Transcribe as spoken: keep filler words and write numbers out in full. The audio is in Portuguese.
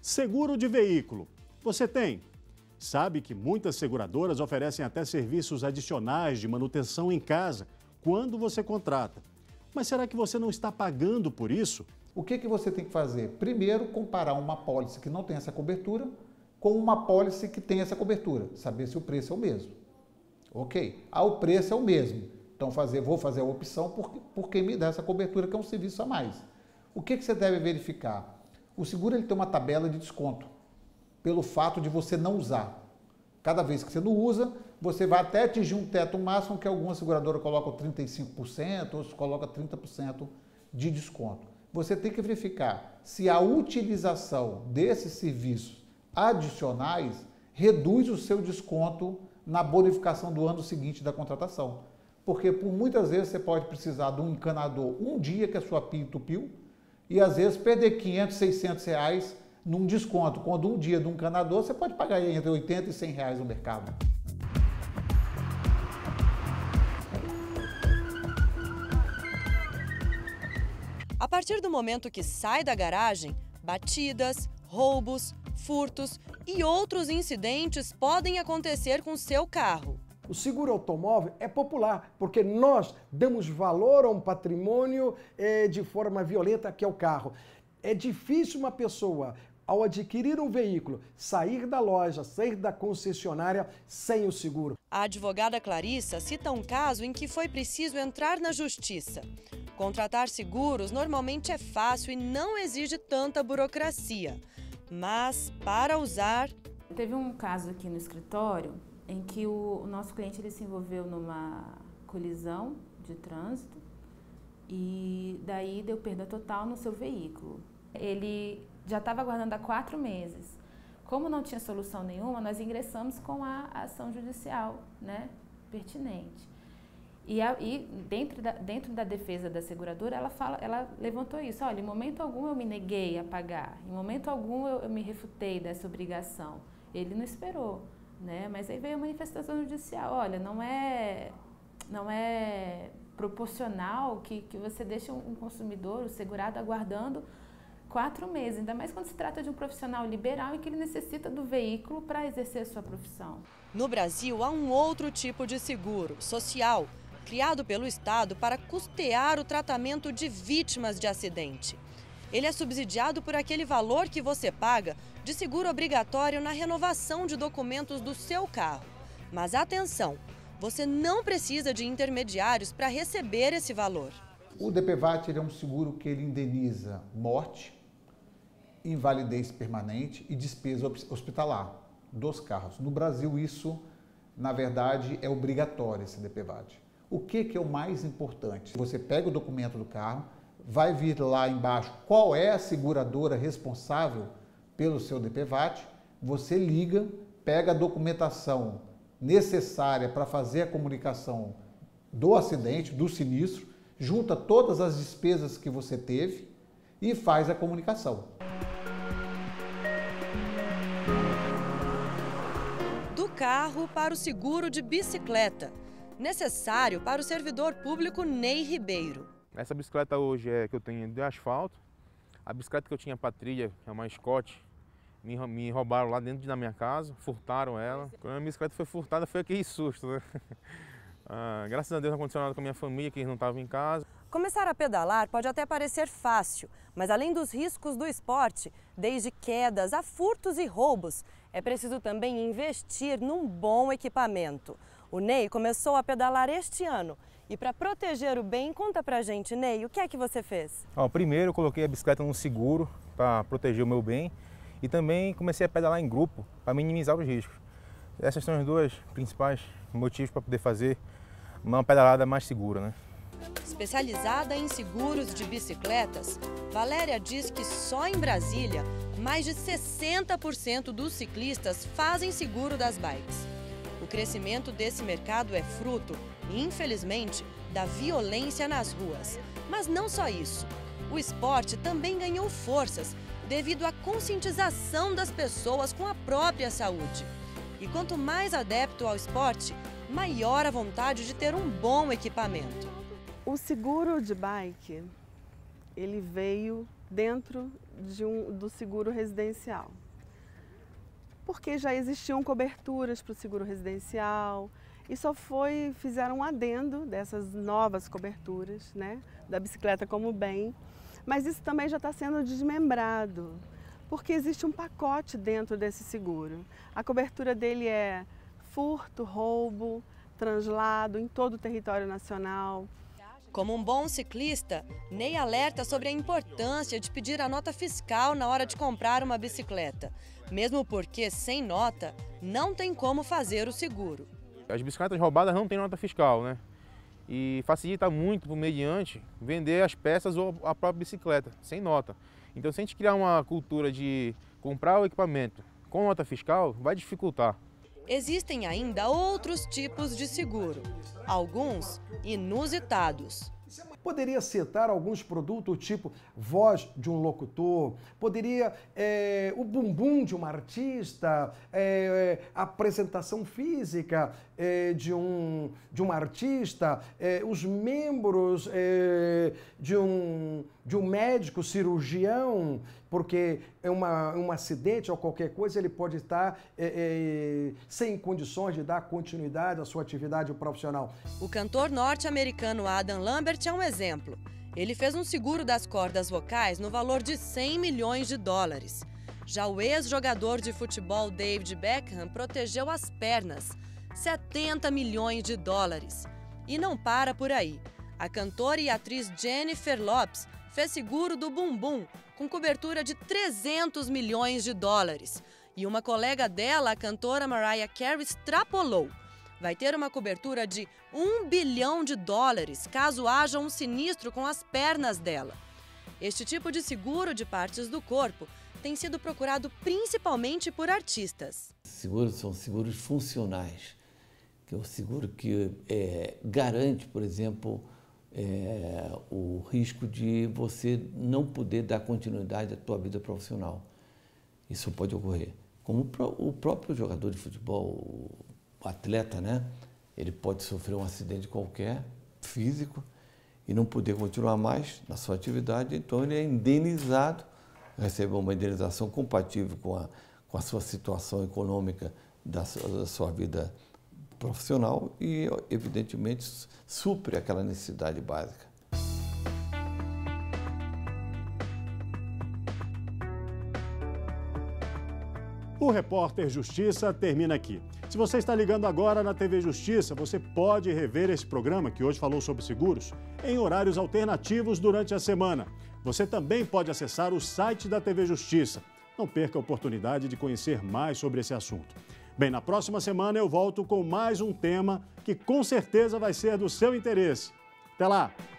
Seguro de veículo. Você tem? Sabe que muitas seguradoras oferecem até serviços adicionais de manutenção em casa quando você contrata. Mas será que você não está pagando por isso? O que, que você tem que fazer? Primeiro, comparar uma apólice que não tem essa cobertura com uma apólice que tem essa cobertura. Saber se o preço é o mesmo. Ok. Ah, o preço é o mesmo. Então fazer, vou fazer a opção por, por quem me dá essa cobertura, que é um serviço a mais. O que, que você deve verificar? O seguro ele tem uma tabela de desconto, pelo fato de você não usar. Cada vez que você não usa, você vai até atingir um teto máximo, que algumas seguradoras colocam trinta e cinco por cento, outros colocam trinta por cento de desconto. Você tem que verificar se a utilização desses serviços adicionais reduz o seu desconto na bonificação do ano seguinte da contratação. Porque por muitas vezes você pode precisar de um encanador um dia que a sua pia entupiu, e às vezes perder quinhentos, seiscentos reais num desconto, quando um dia de um encanador você pode pagar entre oitenta e cem reais no mercado. A partir do momento que sai da garagem, batidas, roubos, furtos e outros incidentes podem acontecer com seu carro. O seguro automóvel é popular, porque nós damos valor a um patrimônio eh, de forma violenta, que é o carro. É difícil uma pessoa, ao adquirir um veículo, sair da loja, sair da concessionária sem o seguro. A advogada Clarissa cita um caso em que foi preciso entrar na justiça. Contratar seguros normalmente é fácil e não exige tanta burocracia. Mas, para usar... Teve um caso aqui no escritório em que o, o nosso cliente ele se envolveu numa colisão de trânsito e daí deu perda total no seu veículo. Ele já estava aguardando há quatro meses. Como não tinha solução nenhuma, nós ingressamos com a ação judicial, né, pertinente. E, a, e dentro, da, dentro da defesa da seguradora, ela, fala, ela levantou isso. Olha, em momento algum eu me neguei a pagar, em momento algum eu, eu me refutei dessa obrigação. Ele não esperou. Né? Mas aí veio a manifestação judicial, olha, não é, não é proporcional que, que você deixe um, um consumidor, o segurado, aguardando quatro meses, ainda mais quando se trata de um profissional liberal e que ele necessita do veículo para exercer a sua profissão. No Brasil, há um outro tipo de seguro, social, criado pelo Estado para custear o tratamento de vítimas de acidente. Ele é subsidiado por aquele valor que você paga de seguro obrigatório na renovação de documentos do seu carro. Mas atenção, você não precisa de intermediários para receber esse valor. O D P V A T é um seguro que ele indeniza morte, invalidez permanente e despesa hospitalar dos carros. No Brasil, isso, na verdade, é obrigatório, esse D P V A T. O que, que é o mais importante? Você pega o documento do carro, vai vir lá embaixo qual é a seguradora responsável pelo seu D P V A T, você liga, pega a documentação necessária para fazer a comunicação do acidente, do sinistro, junta todas as despesas que você teve e faz a comunicação. Do carro para o seguro de bicicleta, necessário para o servidor público Ney Ribeiro. Essa bicicleta hoje é que eu tenho de asfalto. A bicicleta que eu tinha para trilha, que é uma Scott, me, me roubaram lá dentro da minha casa, furtaram ela. Quando a bicicleta foi furtada, foi aquele susto, né? Ah, graças a Deus não aconteceu nada com a minha família, que eles não estavam em casa. Começar a pedalar pode até parecer fácil, mas além dos riscos do esporte, desde quedas a furtos e roubos, é preciso também investir num bom equipamento. O Ney começou a pedalar este ano. E para proteger o bem, conta pra gente, Ney, o que é que você fez? Ó, primeiro eu coloquei a bicicleta num seguro para proteger o meu bem e também comecei a pedalar em grupo para minimizar os riscos. Essas são os dois principais motivos para poder fazer uma pedalada mais segura, né? Especializada em seguros de bicicletas, Valéria diz que só em Brasília, mais de sessenta por cento dos ciclistas fazem seguro das bikes. O crescimento desse mercado é fruto, infelizmente, da violência nas ruas. Mas não só isso. O esporte também ganhou forças devido à conscientização das pessoas com a própria saúde. E quanto mais adepto ao esporte, maior a vontade de ter um bom equipamento. O seguro de bike, ele veio dentro de um, do seguro residencial. Porque já existiam coberturas para o seguro residencial e só foi, fizeram um adendo dessas novas coberturas, né, da bicicleta como bem, mas isso também já está sendo desmembrado, porque existe um pacote dentro desse seguro. A cobertura dele é furto, roubo, translado em todo o território nacional. Como um bom ciclista, Ney alerta sobre a importância de pedir a nota fiscal na hora de comprar uma bicicleta, mesmo porque, sem nota, não tem como fazer o seguro. As bicicletas roubadas não têm nota fiscal, né? E facilita muito para o mediante vender as peças ou a própria bicicleta, sem nota. Então, se a gente criar uma cultura de comprar o equipamento com nota fiscal, vai dificultar. Existem ainda outros tipos de seguro, alguns inusitados. Poderia citar alguns produtos, tipo voz de um locutor, poderia é, o bumbum de uma artista, é, apresentação física é, de, um, de um artista, é, os membros é, de, um, de um médico cirurgião, porque é uma, um acidente ou qualquer coisa, ele pode estar é, é, sem condições de dar continuidade à sua atividade profissional. O cantor norte-americano Adam Lambert é um exemplo. Ele fez um seguro das cordas vocais no valor de cem milhões de dólares. Já o ex-jogador de futebol David Beckham protegeu as pernas, setenta milhões de dólares. E não para por aí. A cantora e atriz Jennifer Lopez fez seguro do bumbum, com cobertura de trezentos milhões de dólares. E uma colega dela, a cantora Mariah Carey, extrapolou. Vai ter uma cobertura de um bilhão de dólares caso haja um sinistro com as pernas dela. Este tipo de seguro de partes do corpo tem sido procurado principalmente por artistas. Seguros são seguros funcionais, que é o seguro que é, garante, por exemplo, é, o risco de você não poder dar continuidade à tua vida profissional. Isso pode ocorrer. Como o próprio jogador de futebol, o atleta, né? Ele pode sofrer um acidente qualquer, físico, e não poder continuar mais na sua atividade, então ele é indenizado, recebe uma indenização compatível com a, com a sua situação econômica da sua, da sua vida profissional e, evidentemente, supre aquela necessidade básica. O Repórter Justiça termina aqui. Se você está ligando agora na T V Justiça, você pode rever esse programa, que hoje falou sobre seguros, em horários alternativos durante a semana. Você também pode acessar o site da T V Justiça. Não perca a oportunidade de conhecer mais sobre esse assunto. Bem, na próxima semana eu volto com mais um tema que com certeza vai ser do seu interesse. Até lá!